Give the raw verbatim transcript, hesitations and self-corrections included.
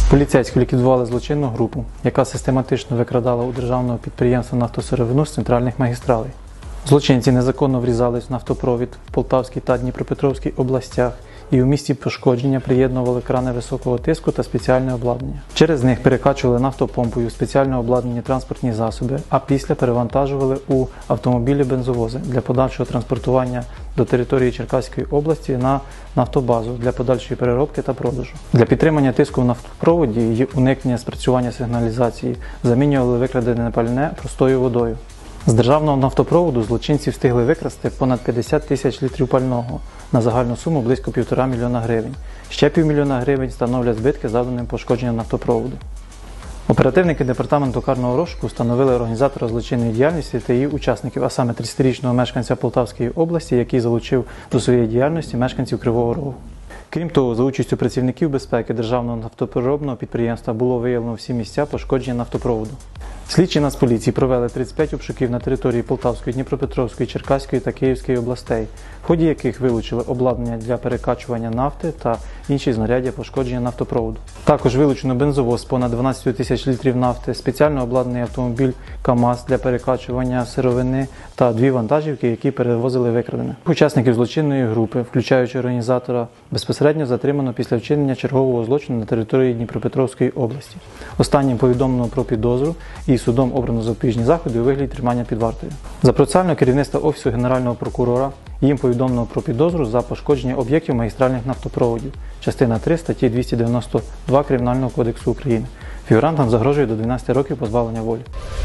Поліцейські ліквідували злочинну групу, яка систематично викрадала у державного підприємства нафтосировину з центральних магістралей. Злочинці незаконно врізались в нафтопровід в Полтавській та Дніпропетровській областях і у місці пошкодження приєднували крани високого тиску та спеціальне обладнання. Через них перекачували нафтопомпою в спеціально обладнані транспортні засоби, а після перевантажували у автомобілі-бензовози для подальшого транспортування до території Черкаської області на нафтобазу для подальшої переробки та продажу. Для підтримання тиску в нафтопроводі і уникнення спрацювання сигналізації замінювали викрадене пальне простою водою. З державного нафтопроводу злочинці встигли викрасти понад п'ятдесят тисяч літрів пального на загальну суму близько півтора мільйона гривень. Ще півмільйона гривень становлять збитки завданим пошкодженням нафтопроводу. Оперативники департаменту карного розшуку встановили організатора злочинної діяльності та її учасників, а саме тридцятирічного мешканця Полтавської області, який залучив до своєї діяльності мешканців Кривого Рогу. Крім того, за участю працівників безпеки державного нафтопереробного підприємства було виявлено всі місця пошкодження нафтопроводу. Слідчі Нацполіції провели тридцять п'ять обшуків на території Полтавської, Дніпропетровської, Черкаської та Київської областей, в ході яких вилучили обладнання для перекачування нафти та інші знаряддя пошкодження нафтопроводу. Також вилучено бензовоз понад дванадцять тисяч літрів нафти, спеціально обладнаний автомобіль КАМАЗ для перекачування сировини та дві вантажівки, які перевозили викрадене. Учасників злочинної групи, включаючи організатора, безпосередньо затримано після вчинення чергового злочину на території Дніпропетровської області. Останнім повідомлено про підозру і судом обрано запобіжні заходи у вигляді тримання під вартою. За процесуального керівництва Офісу Генерального прокурора їм повідомлено про підозру за пошкодження об'єктів магістральних нафтопроводів, частина три статті двісті дев'яносто два Кримінального кодексу України. Фігурантам загрожує до дванадцяти років позбавлення волі.